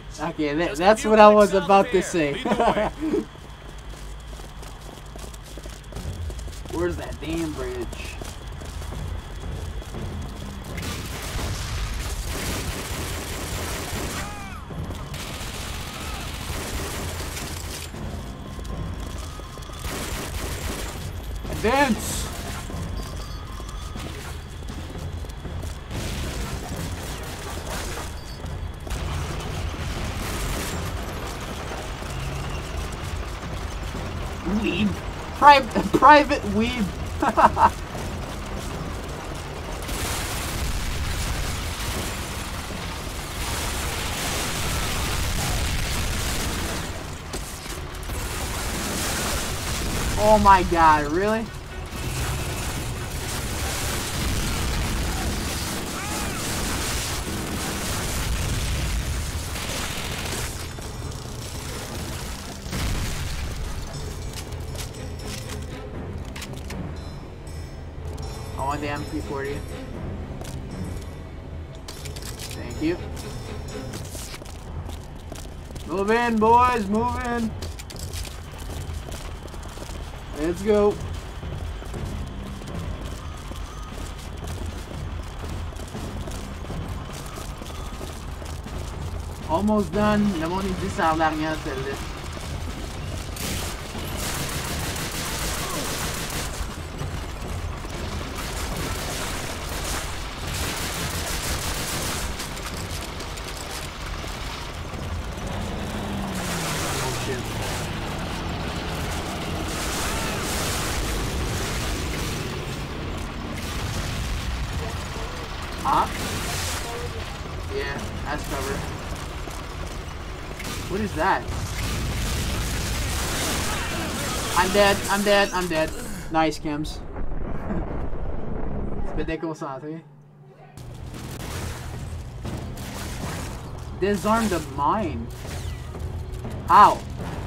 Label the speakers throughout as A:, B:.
A: Okay, that's what I was about to say. Where's that damn bridge? Advance! Weeb. Private weeb. Oh my god, really? I want the MP40. Thank you. Move in, boys, move in. Let's go. Almost done. Le monde il dit ça a rien celle-là. Yeah, that's covered. What is that? I'm dead, I'm dead, I'm dead. Nice, Kims. Spedei concentré. Disarm the mine. How?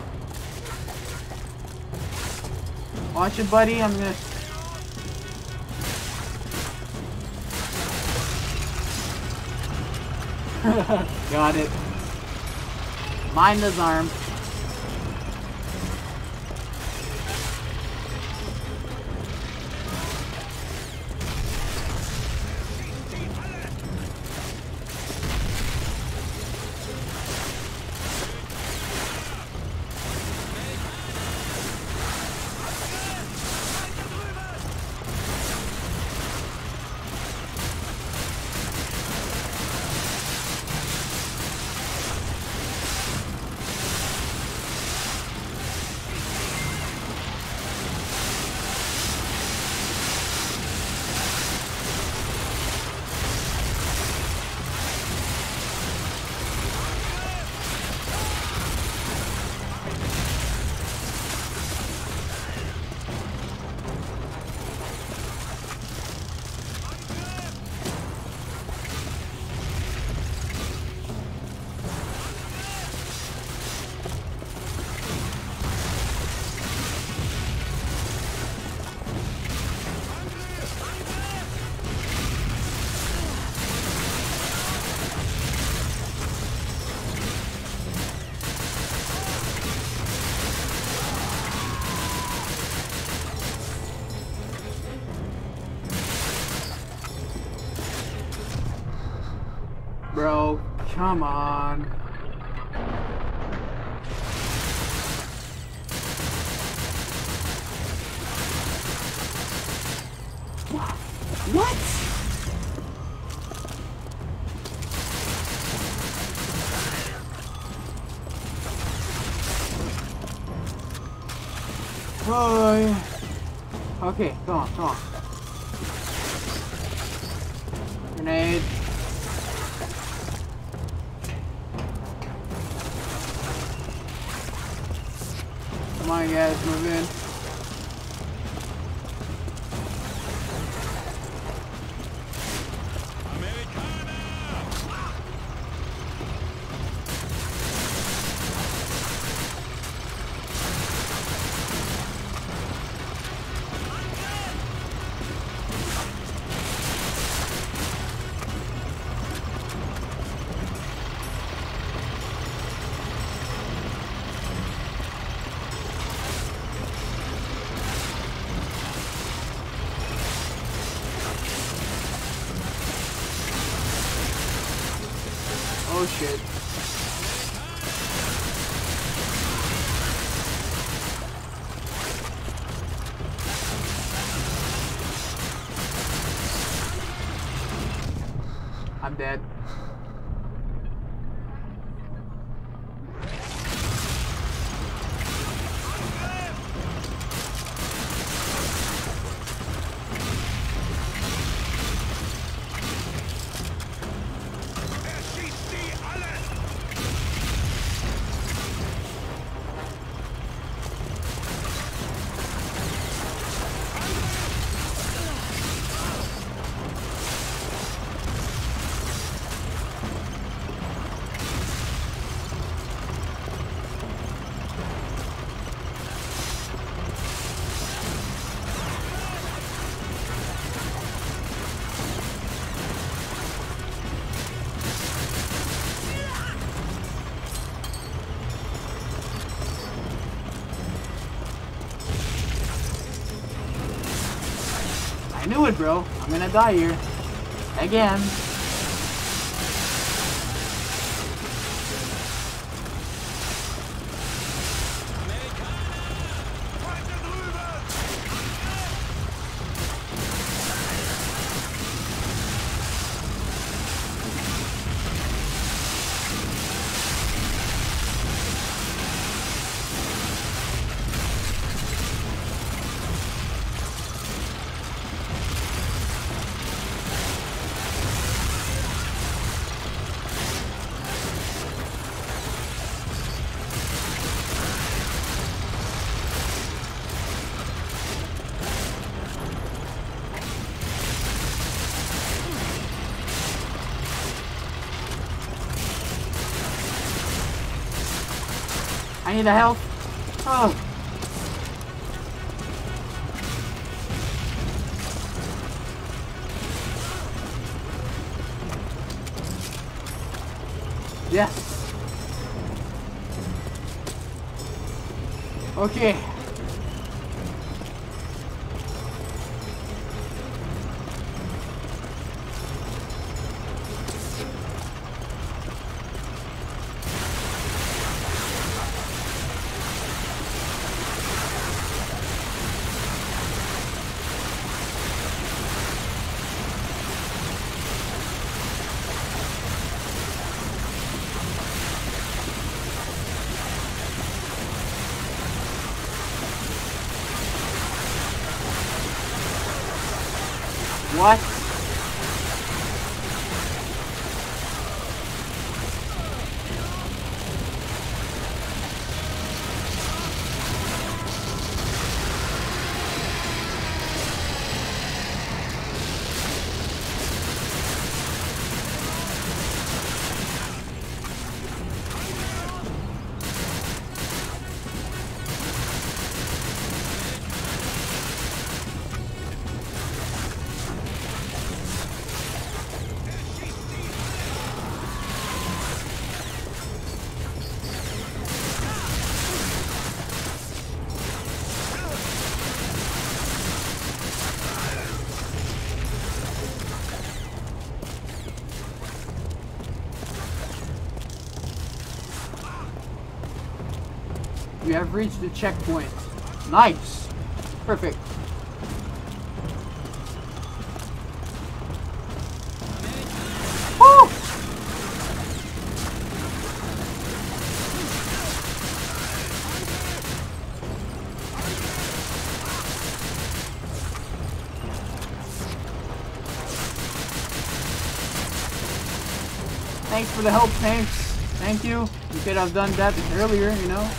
A: Watch it, buddy. I'm gonna... Got it. Mine disarmed. Bro, come on. What? Oh, okay, come on, come on. Grenade. Come on, guys, move in. shit. I'm dead. I knew it, bro. I'm gonna die here. Again. I need a help. Oh. Yes. Okay. What? You have reached the checkpoint. Nice. Perfect. Woo! Thanks for the help, thanks. Thank you. You could have done that earlier, you know.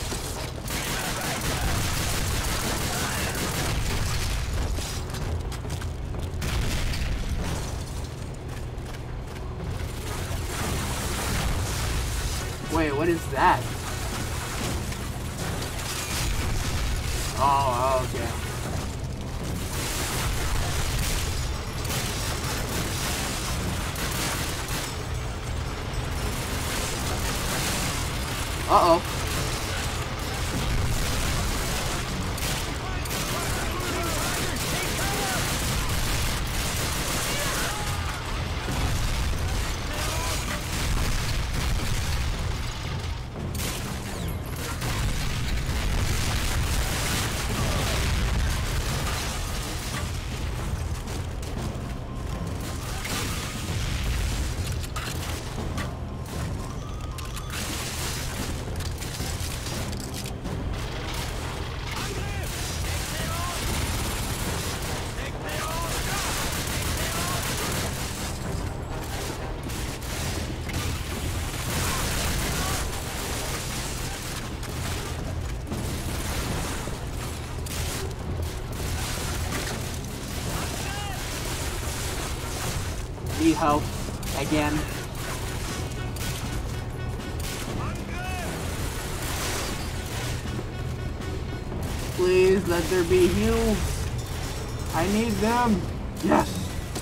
A: Wait, what is that? Oh, okay. Uh-oh. need help again. Please let there be heals. I need them. Yes.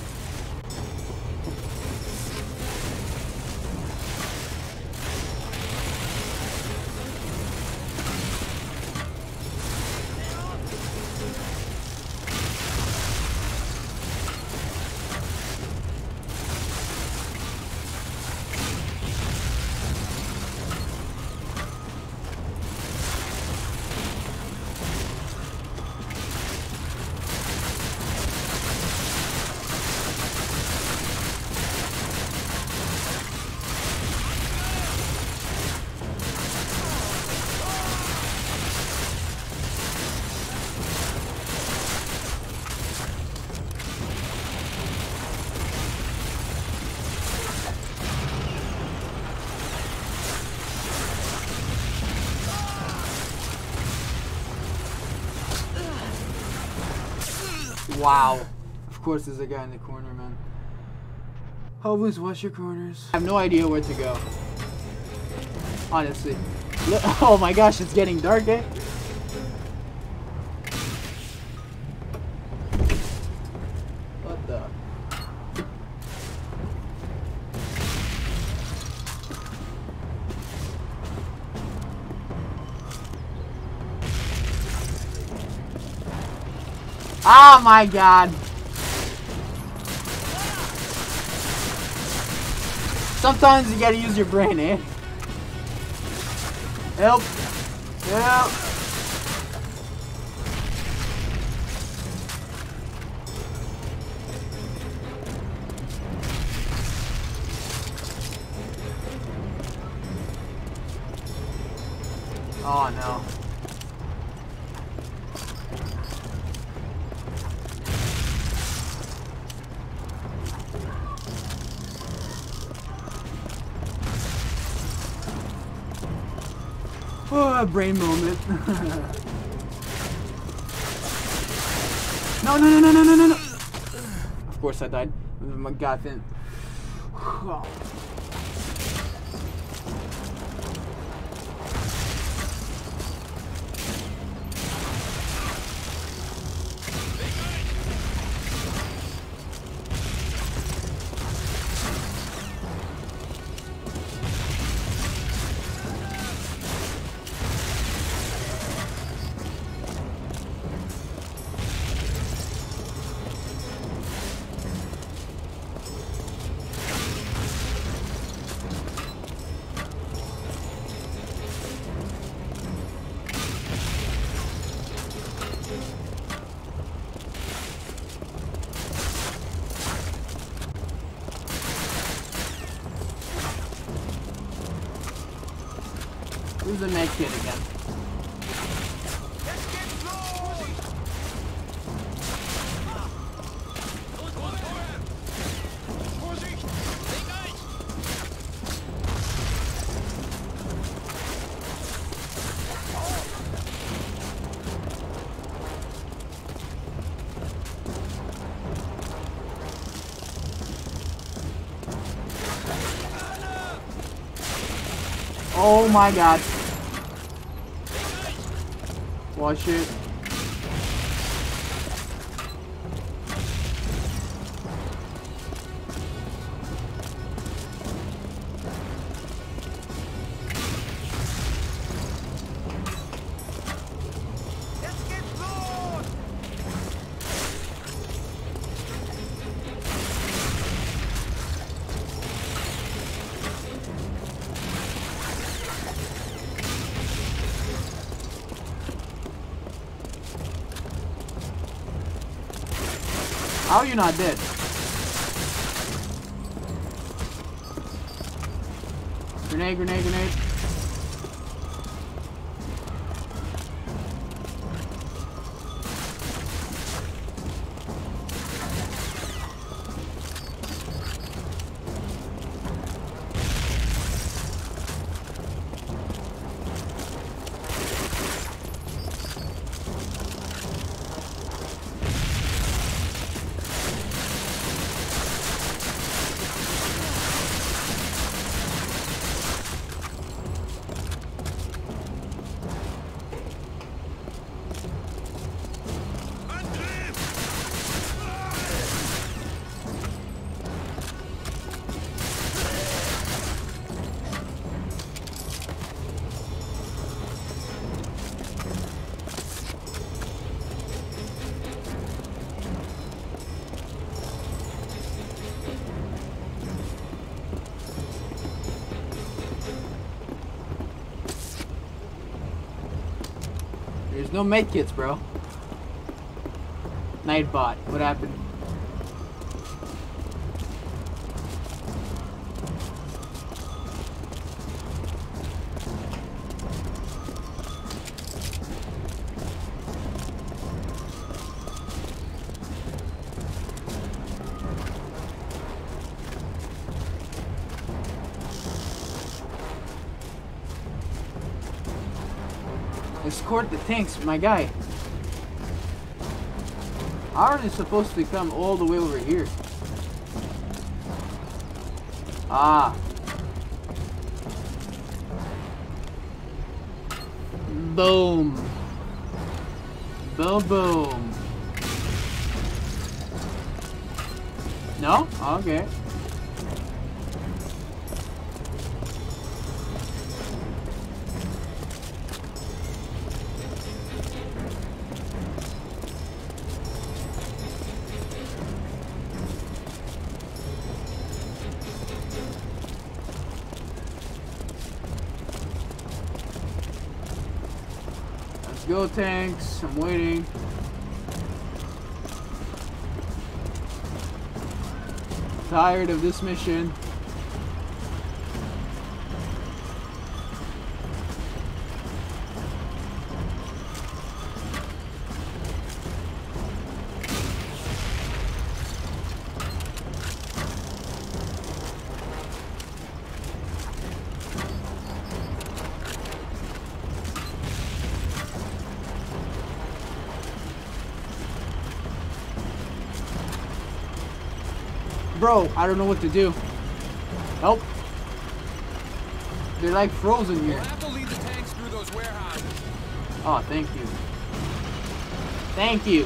A: Wow. Of course there's a guy in the corner, man. Always watch your corners. I have no idea where to go. Honestly. Oh my gosh, it's getting dark, eh? What the? Oh my god. Sometimes you gotta use your brain, eh? Help. Help. Oh no. Oh, a brain moment. No, no, no, no, no, no, no, no. Of course I died. My god, then. Who's the med kid again? Oh my god. Watch it. How are you not dead? Grenade, grenade, grenade. There's no med kits, bro. Nightbot, what happened? Escort the tanks, my guy. How are they supposed to come all the way over here? Ah. Boom. Boom, boom. No? Okay. Go tanks, I'm waiting. Tired of this mission. Bro, I don't know what to do. Help. They're like frozen here.
B: We'll have to lead the tanks through those warehouses.
A: Oh, thank you. Thank you.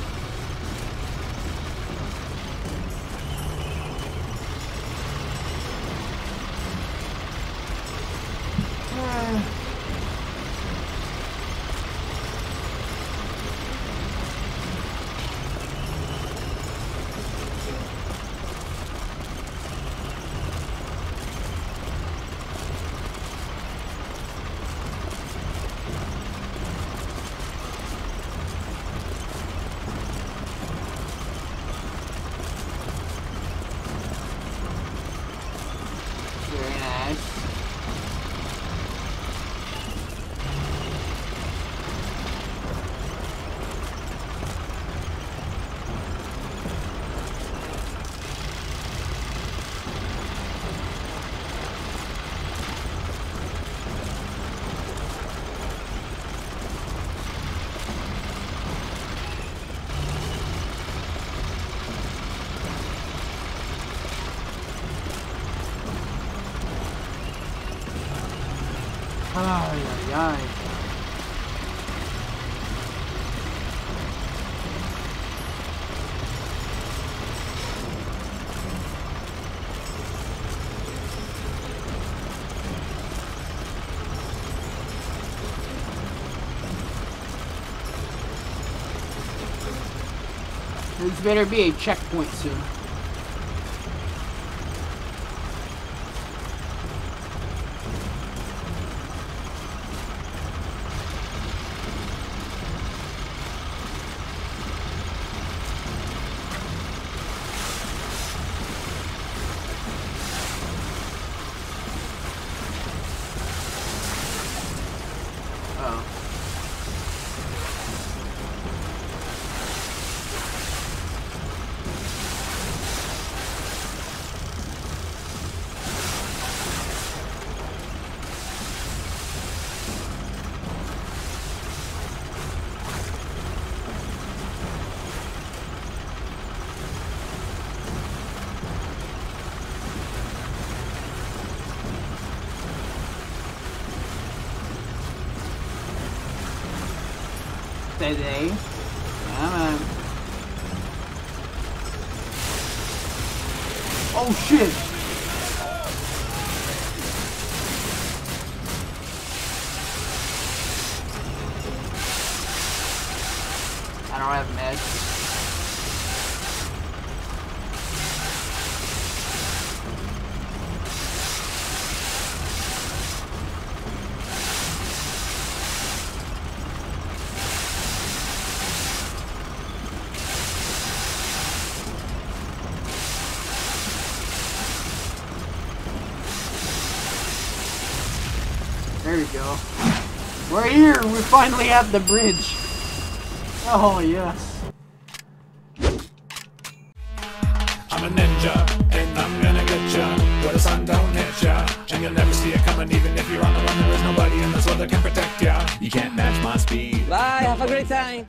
A: Ay, ay, ay. This better be a checkpoint soon. Today. Come on. Oh shit! I don't have meds. There we go. We're here! We're finally at the bridge! Oh, yes.
B: I'm a ninja, and I'm gonna get ya where the sun don't hit ya. And you'll never see it coming, even if you're on the run. There is nobody in this world that can protect ya. You can't match my speed.
C: Bye, have a great time.